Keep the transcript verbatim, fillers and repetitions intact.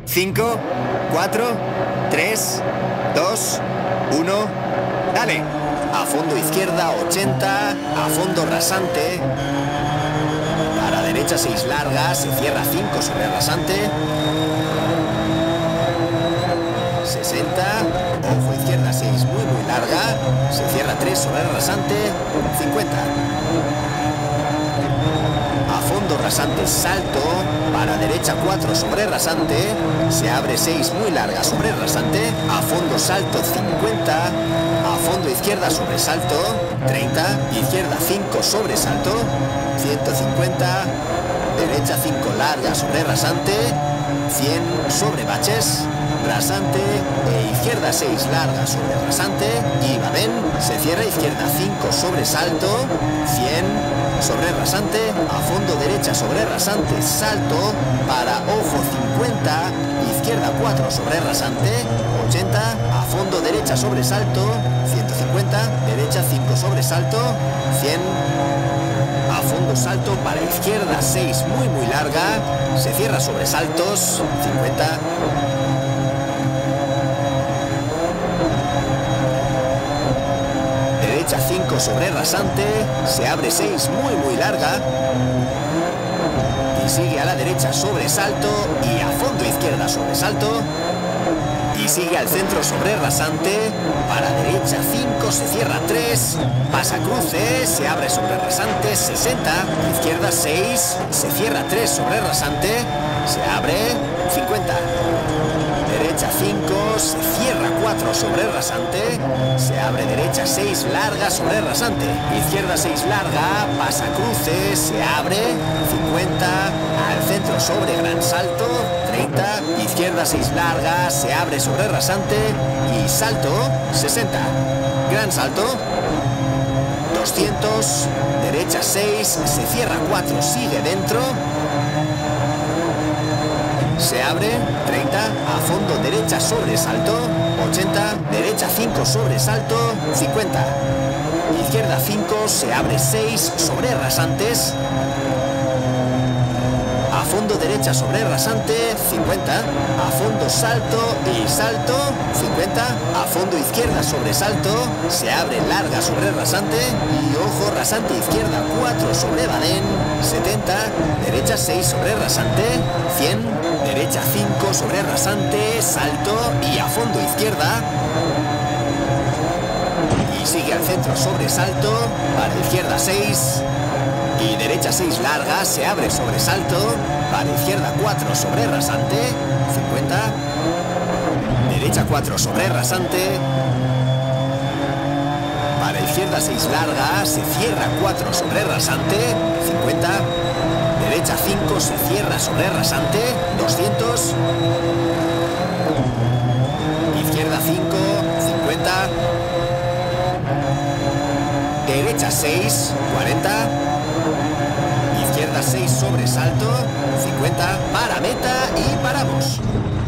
cinco, cuatro, tres, dos, uno. ¡Dale! A fondo izquierda, ochenta. A fondo rasante. Para derecha, seis largas. Se cierra cinco sobre rasante. sesenta. Ojo izquierda, seis muy muy larga. Se cierra tres sobre rasante. cincuenta. A fondo rasante, salto. Para derecha, cuatro sobre rasante. Se abre seis muy larga sobre rasante. A fondo salto, cincuenta. A fondo izquierda, sobresalto. treinta. Izquierda, cinco sobresalto. ciento cincuenta. Derecha, cinco larga sobre rasante. cien sobre baches. Rasante e izquierda seis larga sobre rasante y va bien, se cierra izquierda cinco sobre salto, cien sobre rasante, a fondo derecha sobre rasante, salto, para ojo cincuenta, izquierda cuatro sobre rasante, ochenta, a fondo derecha sobre salto, ciento cincuenta, derecha cinco sobre salto, cien, a fondo salto para izquierda seis muy muy larga, se cierra sobre saltos, cincuenta. cinco sobre rasante, se abre seis muy muy larga y sigue a la derecha sobresalto y a fondo izquierda sobresalto y sigue al centro sobre rasante, para derecha cinco, se cierra tres, pasa cruce, se abre sobre rasante, sesenta, izquierda seis, se cierra tres sobre rasante, se abre cincuenta. Derecha cinco, se cierra cuatro sobre rasante, se abre derecha seis larga sobre rasante, izquierda seis larga, pasa cruce, se abre cincuenta, al centro sobre gran salto, treinta, izquierda seis larga, se abre sobre rasante y salto, sesenta, gran salto, doscientos, derecha seis, se cierra cuatro, sigue dentro, se abre, treinta, a fondo derecha sobresalto, ochenta, derecha cinco sobresalto, cincuenta, izquierda cinco, se abre seis sobre rasantes, a fondo derecha sobre rasante, cincuenta, a fondo salto y salto, cincuenta, a fondo izquierda sobre salto, se abre larga sobre rasante y ojo rasante izquierda cuatro sobre badén, setenta, derecha seis sobre rasante, cien, derecha cinco sobre rasante, salto y a fondo izquierda y sigue al centro sobre salto, para izquierda seis y derecha seis larga, se abre sobre salto, para izquierda cuatro sobre rasante, cincuenta, derecha cuatro sobre rasante, para izquierda seis larga, se cierra cuatro sobre rasante, cincuenta, derecha cinco, se cierra sobre rasante, doscientos, izquierda cinco, cincuenta, derecha seis, cuarenta, izquierda seis sobre salto, cincuenta, para meta y paramos.